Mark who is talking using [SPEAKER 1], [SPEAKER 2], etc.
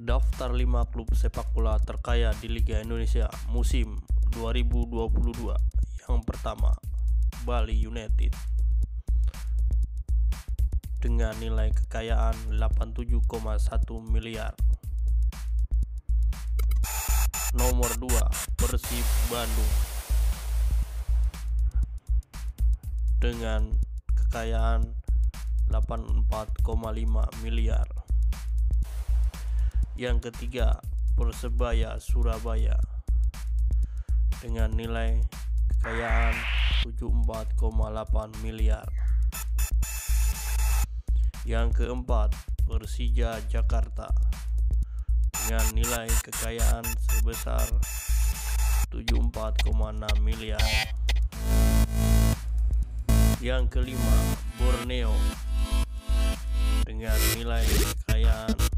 [SPEAKER 1] Daftar 5 klub sepak bola terkaya di Liga Indonesia musim 2022. Yang pertama, Bali United dengan nilai kekayaan 87,1 miliar. Nomor 2, Persib Bandung dengan kekayaan 84,5 miliar. Yang ketiga, Persebaya Surabaya dengan nilai kekayaan 74,8 miliar. Yang keempat, Persija Jakarta dengan nilai kekayaan sebesar 74,6 miliar. Yang kelima, Borneo dengan nilai kekayaan